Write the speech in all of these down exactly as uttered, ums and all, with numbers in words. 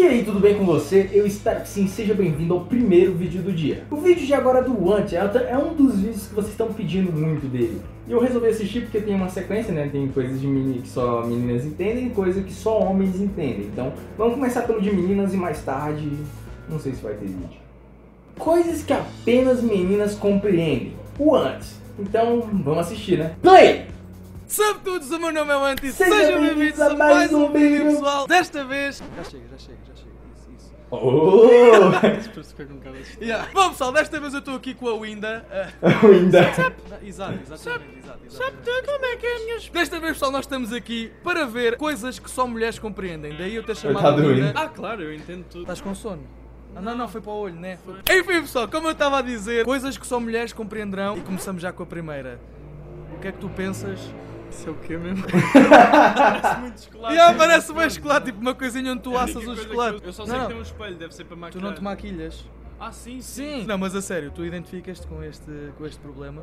aí, tudo bem com você? Eu espero que sim, seja bem-vindo ao primeiro vídeo do dia. O vídeo de agora do Ant é um dos vídeos que vocês estão pedindo muito dele. E eu resolvi assistir porque tem uma sequência, né? Tem coisas de menino que só meninas entendem e coisas que só homens entendem. Então, vamos começar pelo de meninas e mais tarde, não sei se vai ter vídeo. Coisas que apenas meninas compreendem. O Ant. Então, vamos assistir, né? Play! Salve todos, o meu nome é o Ant e Sejam sejam bem-vindos a mais um vídeo, pessoal. Desta vez... Já chega, já chega, já chega. Isso, isso. Oh! Yeah. Bom, pessoal, desta vez eu estou aqui com a Winda. Uh... Winda. Exato, exatamente, exato, exato. Como é que é a minha... Desta vez, pessoal, nós estamos aqui para ver coisas que só mulheres compreendem. Daí eu ter chamado a Winda. Ah, claro, eu entendo tudo. Estás com sono? Ah, não, não, foi para o olho, né? Foi. Enfim, pessoal, como eu estava a dizer, coisas que só mulheres compreenderão. E começamos já com a primeira. O que é que tu pensas? Isso é o quê mesmo? Parece muito chocolate. Yeah, parece bem chocolate, tipo uma coisinha onde tu É a assas única o coisa chocolate. que Eu, eu só sei Não, que não. tem um espelho, deve ser para Tu maquiar. não te maquilhas? Ah, sim, Sim. sim. Não, mas a sério, tu identificas-te com este, com este problema?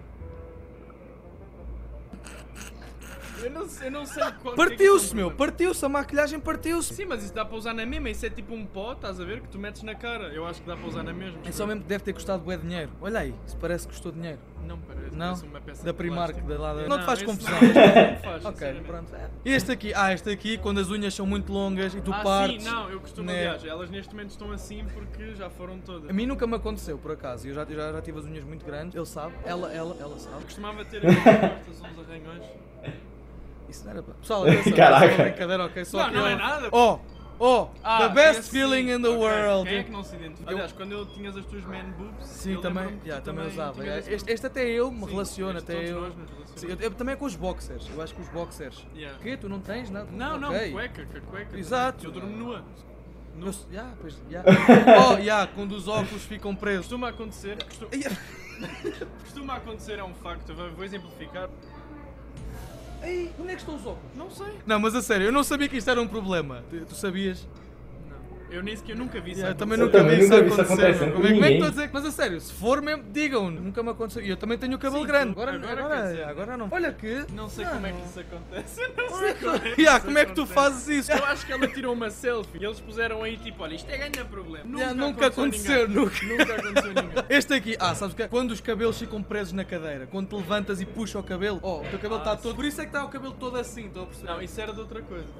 Eu não, eu não sei qual. Partiu-se, meu, partiu-se, a maquilhagem partiu-se. Sim, mas isso dá para usar na mesma. Isso é tipo um pó, estás a ver? Que tu metes na cara. Eu acho que dá para usar na mesma. É só mesmo que deve ter custado bué dinheiro. Olha aí, isso parece que custou dinheiro. Não parece. Não? Parece uma peça Da de Primark, plástico. da lá da... Não, Não te faz esse confusão. não, esse não me faz, Ok, sinceramente. pronto. E este aqui, ah, este aqui, quando as unhas são muito longas e tu Ah, partes... sim, não, eu costumo, né? aliás, elas neste momento estão assim porque já foram todas. A mim nunca me aconteceu, por acaso. Eu já, eu já, já tive as unhas muito grandes. Ele sabe, ela, ela, ela sabe. Costumava ter aqui uns arranhões. Isso não era para... Pessoal, atenção, Caraca. é só uma brincadeira, ok? Só Não, que não eu- é nada. Oh, oh, Ah, the best esse feeling sim. in the Ok, world. Quem é que não se identifica? Eu- Aliás, quando eu tinhas as tuas man boobs, Sim, eu também, lembro-me que yeah, tu também usava. tinhas Yeah. esse Este, este até eu me Sim, relaciona, este até todos eu. nós nos relacionamos. Sim, eu, eu também com os boxers. Eu acho que os boxers. Yeah. O quê? Tu não tens nada? Não, não, Ok. cueca, que a cueca. Exato. Eu durmo nua. Eu, yeah, pois, yeah. Oh, yeah, quando os óculos ficam presos. Costuma acontecer. Costuma, costuma acontecer, é um facto. Eu vou- vou exemplificar. Ei, onde é que estão os óculos? Não sei. Não, mas a sério, eu não sabia que isto era um problema. Tu, tu sabias? Não. Eu nem sequer nunca vi isso. Yeah, eu também Eu nunca também vi isso nunca vi isso acontecer. acontecer meu. com Como é, como é que ninguém. estou a dizer? Mas a sério, se for mesmo, digam, nunca me aconteceu. E eu também tenho o cabelo Sim, grande. tu- Agora, agora agora, quer dizer. agora não. Olha que. Não sei Ah, como é que não. isso acontece. Eu não sei como é que Yeah, isso como é que tu acontece. fazes isso? Eu acho que ela tirou uma selfie e eles puseram aí tipo, olha, isto é grande problema. Nunca, Yeah, nunca aconteceu, a ninguém. nunca. Nunca aconteceu a ninguém. Este aqui, ah, sabes o que é? Quando os cabelos ficam presos na cadeira, quando te levantas e puxa o cabelo, oh, o teu cabelo está Ah, todo. Por isso é que está o cabelo todo assim, estou a perceber? Não, isso era de outra coisa.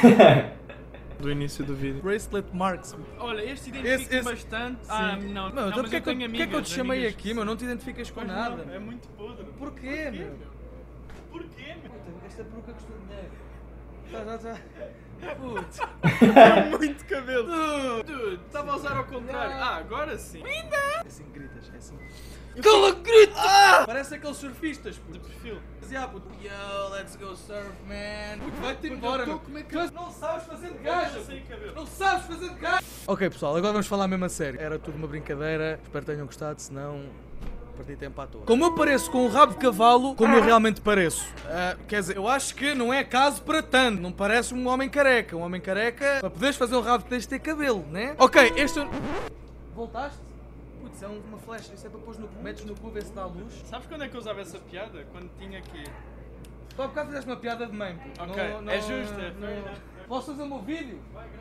Do início do vídeo. Bracelet marks. Olha, este identifica Esse- esse- bastante. Sim. Ah, não, Meu, não, então mas porque é eu que eu, tenho porque é que eu te amigas, chamei amigas aqui, meu? Não te identificas com Pois nada. não, é muito podre. Porquê, meu? Porquê, meu? Esta peruca custou dinheiro. Já, já, já. Putz. Tem muito cabelo. Dude, estava a usar ao contrário. Ah, agora sim. É assim que gritas, é assim. Cala grita! Ah! Parece aqueles surfistas, puto. De perfil. Yeah, puto. Yo, let's go surf, man. Puto, vai-te embora, eu tô, meu. como é que- Tu não sabes fazer de Eu gajo. sei cabelo. Não sabes fazer de gajo. Ok, pessoal, agora vamos falar mesmo a sério. Era tudo uma brincadeira. Espero que tenham gostado, senão... perdi tempo à toa. Como eu pareço com um rabo de cavalo, como eu realmente pareço. Ah, quer dizer, eu acho que não é caso para tanto. Não parece um homem careca. Um homem careca, para poderes fazer um rabo, tens de ter cabelo, né? Ok, este... Voltaste? Putz, é uma flecha. Isso é para pôr no... metes no cu, ver se dá luz. Sabes quando é que eu usava essa piada? Quando tinha aqui. Tu há bocado fizeste uma piada de mãe, puto. Ok, Não- não- é justo, é. não- Posso fazer o meu vídeo?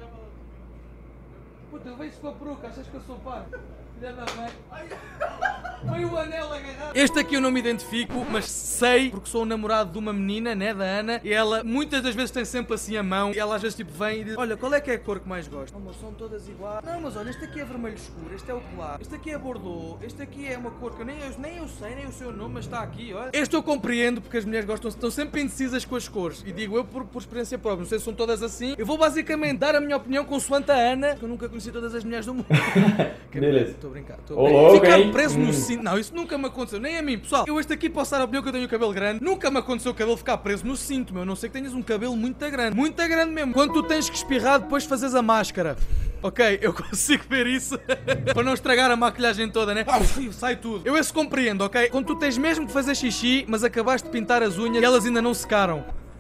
Puta, eu vejo com a peruca, achas que eu sou pá? Filha da mãe. Foi o anel agarrado. Este aqui eu não me identifico, mas sei porque sou o namorado de uma menina, né, da Ana, e ela muitas das vezes tem sempre assim a mão, e ela às vezes tipo vem e diz: olha, qual é que é a cor que mais gosta? Não, mas são todas iguais. Não, mas olha, este aqui é vermelho escuro, este é o claro, este aqui é bordeaux, este aqui é uma cor que eu nem, eu, nem eu sei, nem o seu nome, mas está aqui, olha. Este eu compreendo porque as mulheres gostam, estão sempre indecisas com as cores, e digo eu por, por experiência própria, não sei se são todas assim. Eu vou basicamente dar a minha opinião consoante a Ana, que eu nunca conheci todas as mulheres do mundo. Beleza. Estou a brincar. Estou Ô, a brincar. louco, Ficar hein? preso no Hum. cinto. Não, isso nunca me aconteceu. Nem a mim, pessoal. Eu este aqui posso dar a opinião que eu tenho o cabelo grande. Nunca me aconteceu o cabelo ficar preso no cinto, meu. A não sei que tenhas um cabelo muito grande. Muito grande mesmo. Quando tu tens que espirrar, depois fazes a máscara. Ok, eu consigo ver isso. Para não estragar a maquilhagem toda, né? Sai tudo. Eu esse compreendo, ok? Quando tu tens mesmo que fazer xixi, mas acabaste de pintar as unhas e elas ainda não secaram.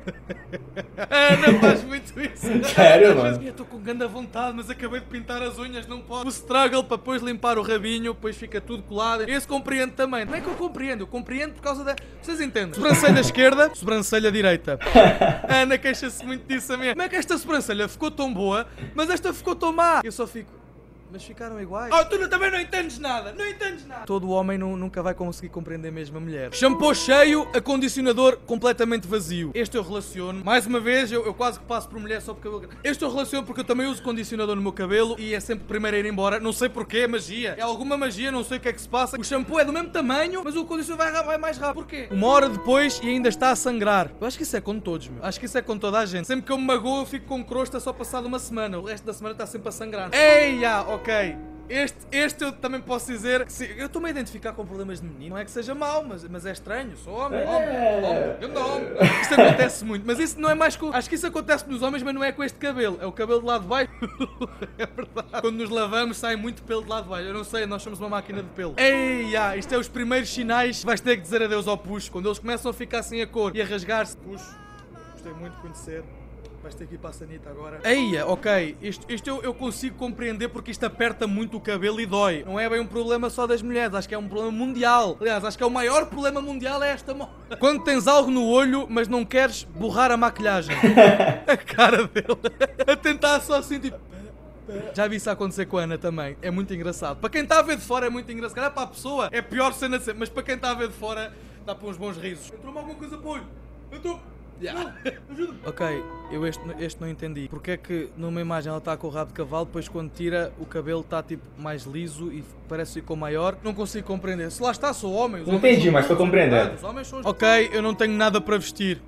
A Ana faz muito isso. Sério, mano? Eu estou com grande vontade, mas acabei de pintar as unhas, não posso. O struggle para depois limpar o rabinho, depois fica tudo colado. Esse compreendo também. Não é que eu compreendo, eu compreendo por causa da... Vocês entendem? Sobrancelha esquerda, sobrancelha direita. A Ana queixa-se muito disso a mim. Como é que esta sobrancelha ficou tão boa, mas esta ficou tão má? Eu só fico... Mas ficaram iguais. Oh, tu também não entendes nada, não entendes nada. Todo homem não, nunca vai conseguir compreender mesmo a mulher. Shampoo cheio, acondicionador completamente vazio. Este eu relaciono. Mais uma vez, eu, eu quase que passo por mulher só porque eu... Este eu relaciono porque eu também uso condicionador no meu cabelo e é sempre o primeiro a ir embora. Não sei porquê, magia. É alguma magia, não sei o que é que se passa. O shampoo é do mesmo tamanho, mas o condicionador vai, vai mais rápido. Porquê? Uma hora depois e ainda está a sangrar. Eu acho que isso é com todos, meu. Acho que isso é com toda a gente. Sempre que eu me magoo, eu fico com crosta só passado uma semana. O resto da semana está sempre a sangrar. Eia, ok. Este, este eu também posso dizer que se, eu estou-me a identificar com problemas de menino. Não é que seja mau, mas, mas é estranho. Sou homem, homem, homem, grande homem. Isto acontece muito, mas isso não é mais com... Acho que isso acontece nos homens, mas não é com este cabelo. É o cabelo de lado de baixo. É verdade. Quando nos lavamos sai muito pelo de lado de baixo. Eu não sei, nós somos uma máquina de pelo. Ei, ah, isto é os primeiros sinais que vais ter que dizer adeus ao puxo. Quando eles começam a ficar sem a cor e a rasgar-se. Puxo, gostei muito de conhecer. Vais ter que ir para a sanita agora. Eia, ok, isto, isto eu, eu consigo compreender porque isto aperta muito o cabelo e dói. Não é bem um problema só das mulheres, acho que é um problema mundial. Aliás, acho que é o maior problema mundial é esta mo... Quando tens algo no olho, mas não queres borrar a maquilhagem. A cara dele. A tentar só assim, tipo... Já vi isso acontecer com a Ana também. É muito engraçado. Para quem está a ver de fora é muito engraçado. Cara, para a pessoa é a pior cena de sempre. Mas para quem está a ver de fora, dá para uns bons risos. Entrou-me alguma coisa para o olho. Eu estou... Yeah. Ok, eu este, este não entendi. Porque é que numa imagem ela está com o rabo de cavalo, depois quando tira o cabelo está tipo mais liso e parece que ficou maior? Não consigo compreender. Se lá está, sou homem. Os não entendi, são... mas estou compreendendo. Os homens são... Ok, eu não tenho nada para vestir.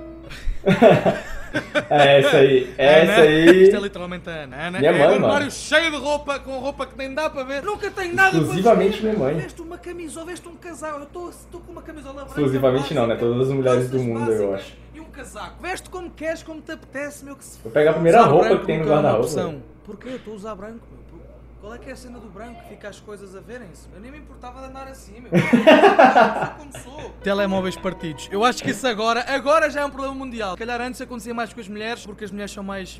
É essa aí, é essa aí. Isto é literalmente a Ana. Ana minha é mãe, um mano. armário cheio de roupa, com roupa que nem dá para ver. Nunca tenho nada exclusivamente para vestir. minha mãe. Veste uma camisola, veste um casaco. Eu estou com uma camisola branca. Exclusivamente não, né? Todas as mulheres do mundo, básicas, eu acho. E um casaco. Veste como queres, como te apetece, meu. Que se... Vou pegar a primeira roupa que tem no guarda-roupa. Porquê? Eu estou a usar branco, meu. Qual é que é a cena do branco? Fica as coisas a verem-se. Eu nem me importava de andar assim, meu. Eu sou como sou. Telemóveis partidos. Eu acho que isso agora, agora já é um problema mundial. Se calhar antes acontecia mais com as mulheres, porque as mulheres são mais...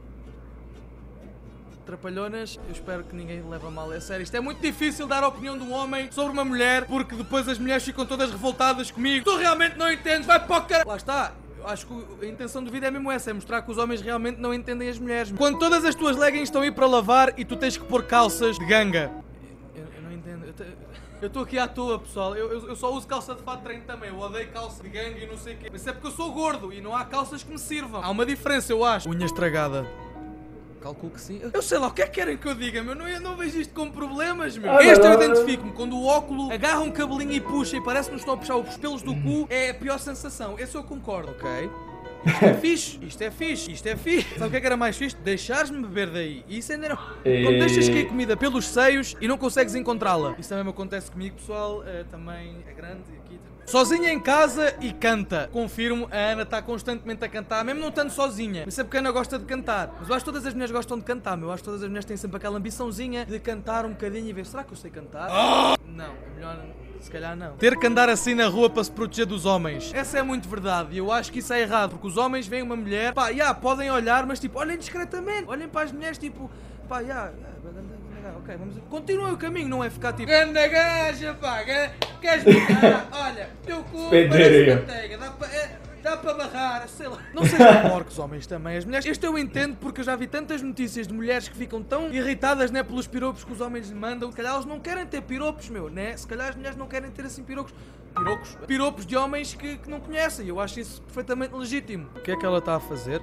trapalhonas. Eu espero que ninguém leve a mal. É sério, isto é muito difícil dar a opinião de um homem sobre uma mulher, porque depois as mulheres ficam todas revoltadas comigo. Tu realmente não entendes, vai para o caralho. Lá está. Acho que a intenção do vídeo é mesmo essa, é mostrar que os homens realmente não entendem as mulheres. Quando todas as tuas leggings estão a ir para lavar e tu tens que pôr calças de ganga. Eu, eu não entendo. Eu estou aqui à toa, pessoal. Eu, eu, eu só uso calça de fato de treino também. Eu odeio calça de ganga e não sei o quê. Mas isso é porque eu sou gordo e não há calças que me sirvam. Há uma diferença, eu acho. Unha estragada. Calculo que sim. Eu sei lá, o que é que querem que eu diga, meu? Não, eu não vejo isto como problemas, meu. Ah, este eu identifico-me. Quando o óculo agarra um cabelinho e puxa e parece que nos estão a puxar os pelos do cu, é a pior sensação. Esse eu concordo, ok? Isto é fixe, isto é fixe, isto é fixe. Sabe o que é que era mais fixe? Deixares-me beber daí. Isso ainda não... E... Quando deixas cair comida pelos seios e não consegues encontrá-la. Isso também me acontece comigo, pessoal. Uh, também é grande aqui. Sozinha em casa e canta. Confirmo, a Ana está constantemente a cantar, mesmo não estando sozinha. Não sei porque a Ana gosta de cantar. Mas eu acho que todas as mulheres gostam de cantar, meu. Eu acho que todas as mulheres têm sempre aquela ambiçãozinha de cantar um bocadinho e ver, será que eu sei cantar? Não, é melhor... Se calhar não. Ter que andar assim na rua para se proteger dos homens. Essa é muito verdade e eu acho que isso é errado. Porque os homens veem uma mulher, pá, já, yeah, podem olhar, mas tipo, olhem discretamente. Olhem para as mulheres, tipo, pá, já, yeah, yeah, ok, vamos... Continuem o caminho, não é ficar tipo... Ganda gaja, pá, queres brincar? Olha, teu cu parece manteiga, dá para... É... Dá para barrar, sei lá. Não sejam porcos, homens, também. As mulheres... Este eu entendo porque eu já vi tantas notícias de mulheres que ficam tão irritadas, né, pelos piropos que os homens lhe mandam. Se calhar elas não querem ter piropos, meu, né? Se calhar as mulheres não querem ter assim piropos. Pirocos? Piropos de homens que, que não conhecem. Eu acho isso perfeitamente legítimo. O que é que ela está a fazer?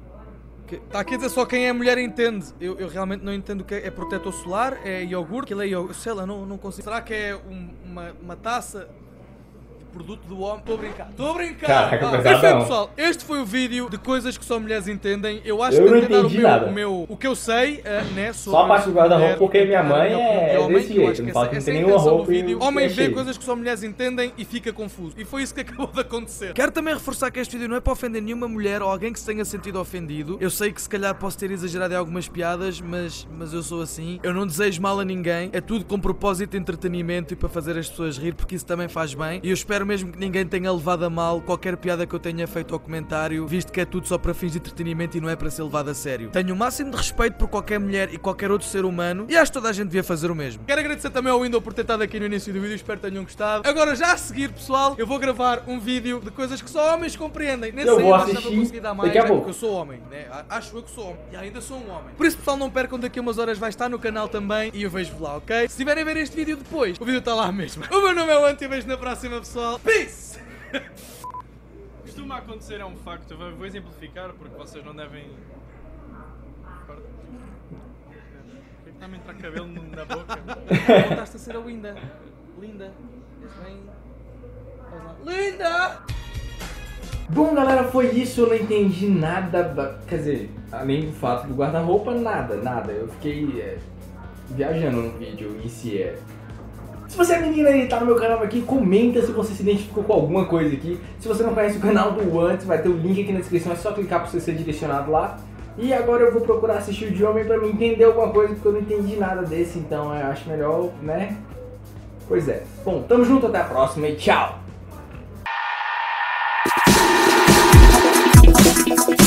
Está aqui a dizer só quem é mulher entende. Eu, eu realmente não entendo o que é. É protetor solar? É iogurte? Aquilo é iogurte? Sei lá, não, não consigo. Será que é um, uma, uma taça... produto do homem. Estou a brincar. Estou a brincar. Caraca, ah, perfeito, pessoal. Este foi o vídeo de coisas que só mulheres entendem. Eu acho eu que não tentar o entendi meu, nada. o meu, o que eu sei, uh, né, sobre só a parte do guarda-roupa, porque minha mãe de é homem, desse jeito. Não fala que não tem nenhuma roupa. Vídeo, e homem é vê cheio. coisas que só mulheres entendem e fica confuso. E foi isso que acabou de acontecer. Quero também reforçar que este vídeo não é para ofender nenhuma mulher ou alguém que se tenha sentido ofendido. Eu sei que se calhar posso ter exagerado em algumas piadas, mas, mas eu sou assim. Eu não desejo mal a ninguém. É tudo com propósito de entretenimento e para fazer as pessoas rir, porque isso também faz bem. E eu espero espero mesmo que ninguém tenha levado a mal qualquer piada que eu tenha feito ao comentário, visto que é tudo só para fins de entretenimento e não é para ser levado a sério. Tenho o máximo de respeito por qualquer mulher e qualquer outro ser humano e acho que toda a gente devia fazer o mesmo. Quero agradecer também ao Windows por ter estado aqui no início do vídeo, espero que tenham gostado. Agora já a seguir, pessoal, eu vou gravar um vídeo de coisas que só homens compreendem. Nem eu sei, vou eu achava que assistir conseguir dar mais, daqui a né? pouco. Porque eu sou homem, né? Acho eu que sou homem e ainda sou um homem. Por isso, pessoal, não percam, daqui a umas horas vai estar no canal também e eu vejo-vos lá, ok? Se tiverem a ver este vídeo depois, o vídeo está lá mesmo. O meu nome é o Ant e eu vejo na próxima, pessoal. Peace! Costuma acontecer, é um facto. Eu vou- vou exemplificar porque vocês não devem. Corta. Por que é que está-me a entrar cabelo no- na boca? Voltaste a ser a Linda. Linda. És bem... Linda! Bom, galera, foi isso. Eu não entendi nada. da- Quer dizer, além do fato do guarda-roupa, nada, nada. Eu fiquei é, viajando no vídeo em si. É. Se você é menina e tá no meu canal aqui, comenta se você se identificou com alguma coisa aqui. Se você não conhece o canal do Ant, vai ter o link aqui na descrição. É só clicar pra você ser direcionado lá. E agora eu vou procurar assistir o de homem pra me entender alguma coisa, porque eu não entendi nada desse. Então eu acho melhor, né? Pois é. Bom, tamo junto, até a próxima e tchau!